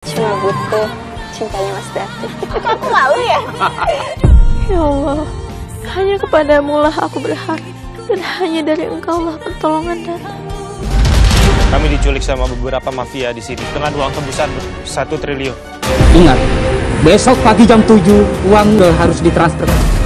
cuma butuh cintanya Mas David. Aku malu ya? Ya Allah, hanya kepadamu lah aku berharap, dan hanya dari Engkau lah pertolongan datang. Kami diculik sama beberapa mafia di sini dengan uang tebusan 1 triliun. Ingat, besok pagi jam 7 uang harus ditransfer.